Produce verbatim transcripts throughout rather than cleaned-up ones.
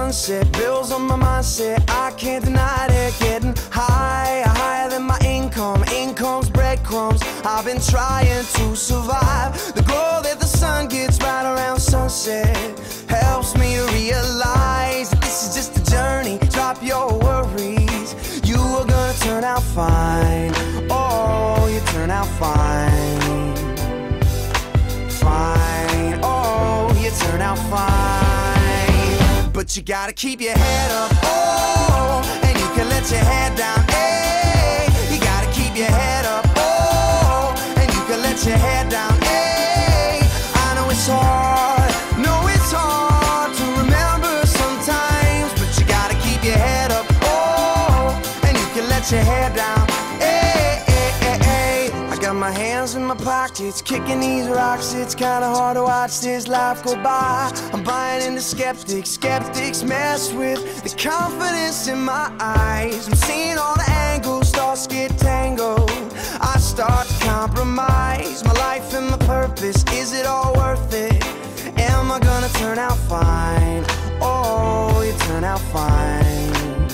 sunset, bills on my mindset, I can't deny it. Getting higher, higher than my income, income's breadcrumbs. I've been trying to survive. The glow that the sun gets right around sunset helps me realize that this is just a journey. Drop your worries, you are gonna turn out fine. Oh, you turn out fine. Fine, oh, you turn out fine. But you gotta keep your head up, oh, and you can let your head down, hey. You gotta keep your head up, oh, and you can let your head down, hey. I know it's hard, know it's hard to remember sometimes, but you gotta keep your head up, oh, and you can let your head down, hey, hey, hey, hey. I got my hands in my pockets, kicking these rocks. It's kinda hard to watch this life go by. I'm buying into skeptics, skeptics mess with the confidence in my eyes. I'm seeing all the angles, thoughts get tangled. I start to compromise my life and my purpose. Is it all worth it? Am I gonna turn out fine? Oh, you turn out fine.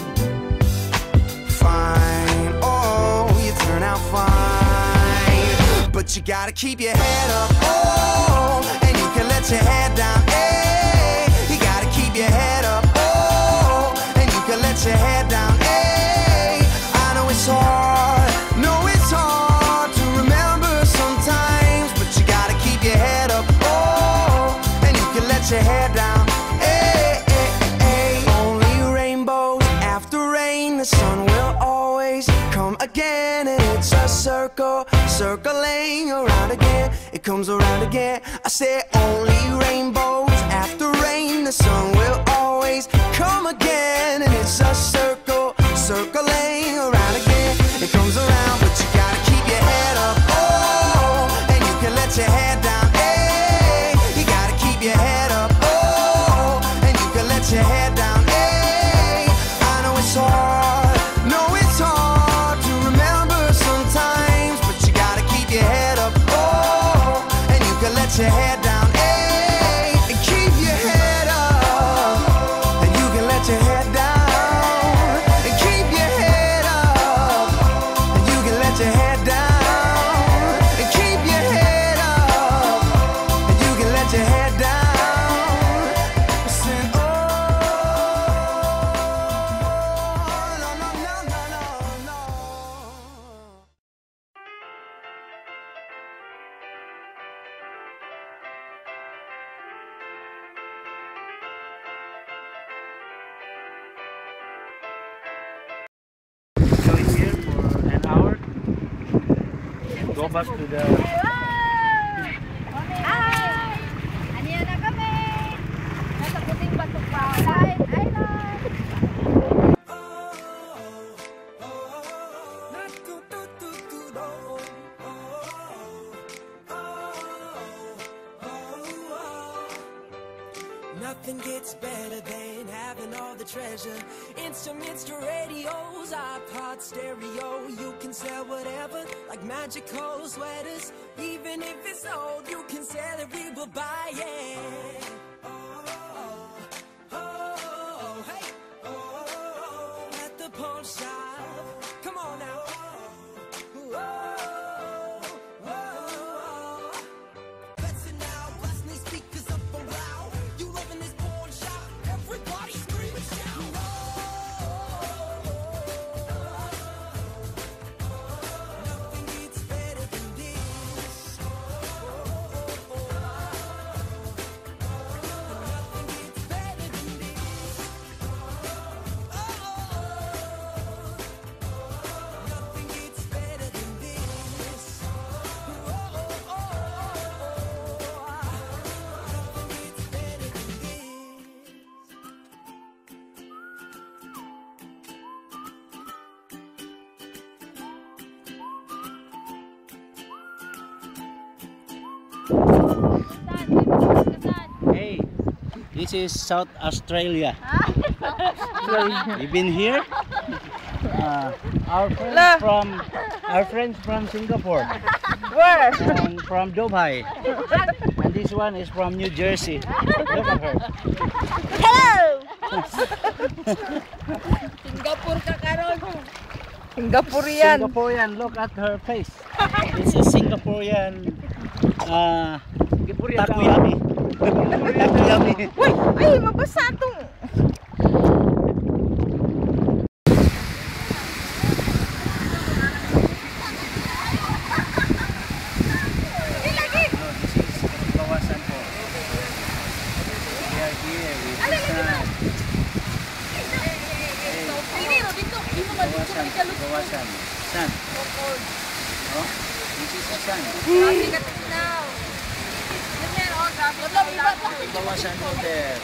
Fine, oh, you turn out fine. But you gotta keep your head up, oh, and you can let your head down, hey. You gotta keep your head up, oh, and you can let your head down, hey. I know it's hard, know it's hard to remember sometimes, but you gotta keep your head up, oh, and you can let your head down, hey, hey, hey. Only rainbows after rain, the sun will always come again, and it's a circle, circling around again. It comes around again. I say only rainbows after rain, the sun will always come again, and it's a circle, circling around again. It comes around, but you gotta keep your head up, oh, and you can let your head down, hey. You gotta keep your head up, oh, and you can let your head down, hey. I know it's hard, know it's hard to remember sometimes, but you gotta keep your head up, oh, and you can let your head down, hey. And keep your head up, and you can let your head down. And keep your head up, and you can let your head down. And keep your head up, and you can let your head down. Listen, oh, no, no, no, no, no, no. Go in here for an hour and go back to the Hi! Aniya na kami! Nasa puting batok pa. Hi! Island! Nothing gets better than having all the treasure. Instruments to radios, iPod stereo. You can sell whatever, like magical sweaters. Even if it's old, you can sell it, we will buy it. Oh, oh, oh, hey, oh, at the pawn shop. Come on now. Oh, oh, oh. Listen now, blast these speakers up around. You live in this pawn shop, everybody scream and shout. Nothing gets better than this. Nothing gets better than this. Nothing gets better than this. Nothing gets better than this. Hey, this is South Australia. You've been here? Uh, our friends from our friends from Singapore. Where? And from Dubai. And this one is from New Jersey. Look at her. Hello! Singapore ka karon. Singaporean. Singaporean, look at her face. It's a Singaporean uh, takoyami. Takoyami. Uy, ay mabasa tong. Kawasan po. We are here with the sun. Kawasan, kawasan. Sun. Oh, this is the sun. Kawasan po there.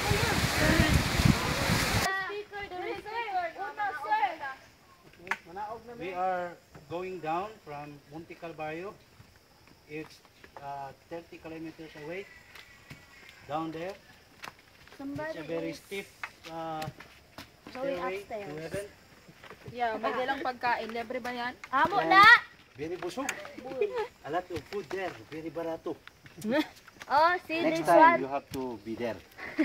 We are going down from Monte Calvario. It's uh, thirty kilometers away. Down there. It's a very steep uh, stairway to heaven. Yeah, may dalang pagkain. Libre ba yan? Amo And na! Very busog. A lot of food there. Very barato. Oh, see Next this time one. you have to be there.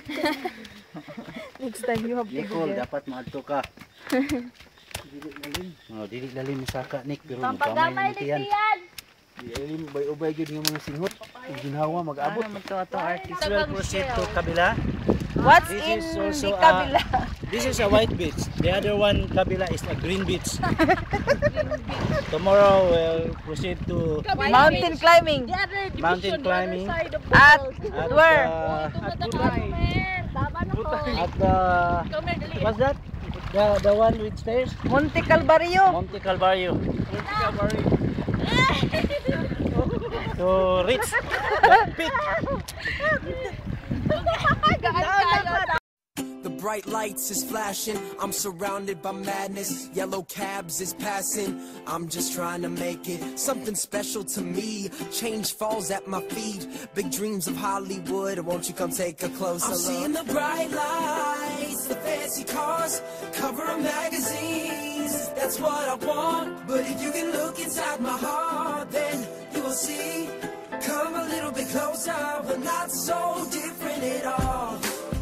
Next time you have to Nicole, dapat maadto ka. Dili lalim. Oh, dili lalim sa ka, Nick. Pero Pampagamay gamay ni yan. Tiyan. Di ubay-ubay gyud nga mga singhot. Ang ginhawa mag-abot. Ano mo to atong artist? This will proceed to kabila. What's This in is the also a- kabila? This is a white beach. The other one, kabila, is a green beach. Tomorrow we'll proceed to Mountain climbing. mountain climbing At at where? the, at the what's that? The the one with stairs? Monte Calvario. Monte Calvario. To reach the peak. The bright lights is flashing, I'm surrounded by madness. Yellow cabs is passing, I'm just trying to make it something special to me. Change falls at my feet, big dreams of Hollywood. Won't you come take a closer look? I'm seeing the bright lights, the fancy cars, cover of magazines. That's what I want. But if you can look inside my heart, then you will see. Come a little bit closer, we're not so different at all.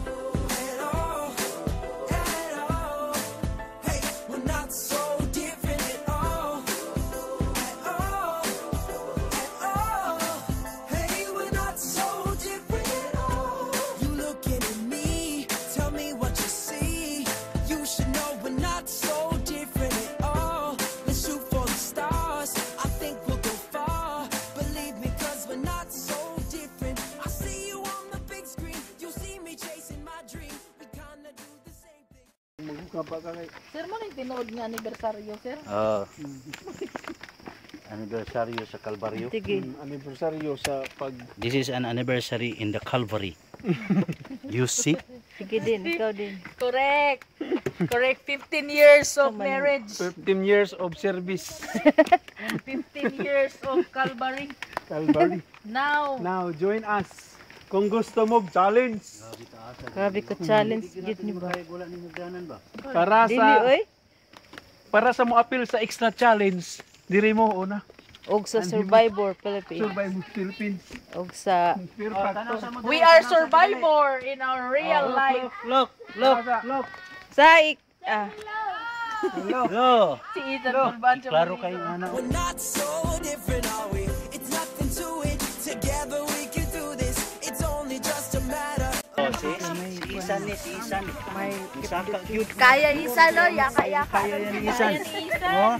Sir, mo nang tinood nga anibersaryo, sir? Oh. Anniversary sa Calvario. Sige. Anniversaryo sa pag This is an anniversary in the Calvary. You see? Sige din, ikaw din. Correct. Correct. fifteen years of marriage. fifteen years of service. fifteen years of Calvary. Calvary. Now. Now join us. Kung gusto mo challenge Grabe ko challenge gid ni ba? Wala ni mugdanan ba? para Dili sa oy. para sa mo appeal sa extra challenge, diri mo una. Og sa Survivor Philippines. Survive Philippines. Og sa Perfect. We are survivor in our real life. Look, look, look. Sa ik ah, Go. si Ethan Bulbancho. Klaro kayo ana. We're not so different, are we? It's nothing to it. Together we can do this. It's only just a matter. Oh, si si Isan ni, si Isan. May Isan ka cute. kaya isa no, yaka-yaka. Kaya yan Isan. Oh.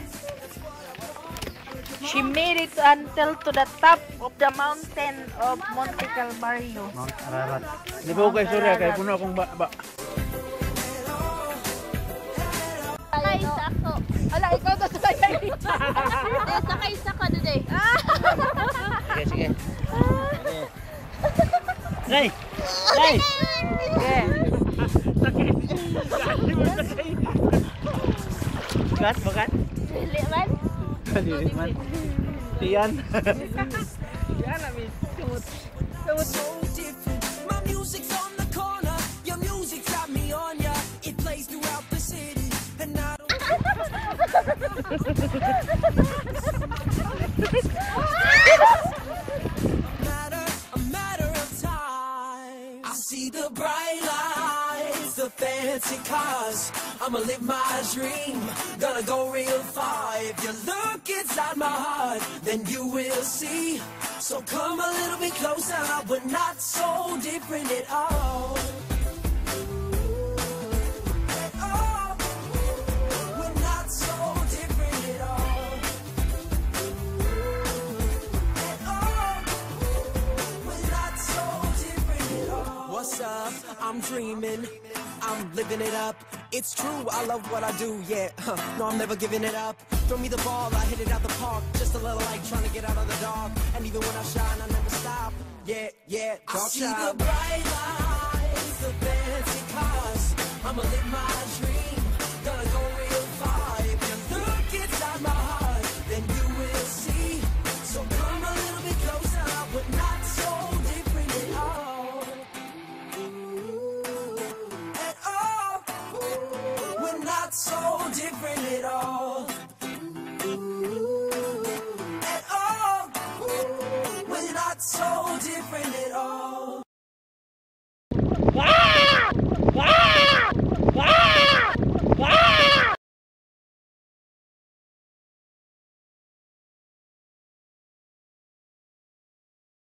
She made it until to the top of the mountain of Monte Calvario. Mount Ararat. Di ba ko kay sorry kay puno akong ba, ba. Sakay sa ako. Ala, ikaw to sakay. Eh, sakay sa ka today. Sige, sige. Ray! Ray! Okay. Bagat, bagat. Dili man. Dili man. Tiyan. So different. My music's on the corner. Your music's got me on ya. It plays throughout the city. And I don't matter, a matter of time. I see the bright lights, the fancy fancy cars. I'ma live my dream, gonna go real far. If you look inside my heart, then you will see. So come a little bit closer, we're not so different at all. At all. We're not so different at all. At all. We're not so different at all. What's up? I'm dreaming, I'm living it up. It's true, I love what I do, yeah. Huh. No, I'm never giving it up. Throw me the ball, I hit it out the park. Just a little like trying to get out of the dark. And even when I shine, I never stop. Yeah, yeah, I talk see shop. the bright lights, the fancy cars. I'ma live my dream, gonna go real far. If you look inside my heart, then you will see. So come a little bit closer, we're not so different at all. At all. We're not so different at all. At all. We're not so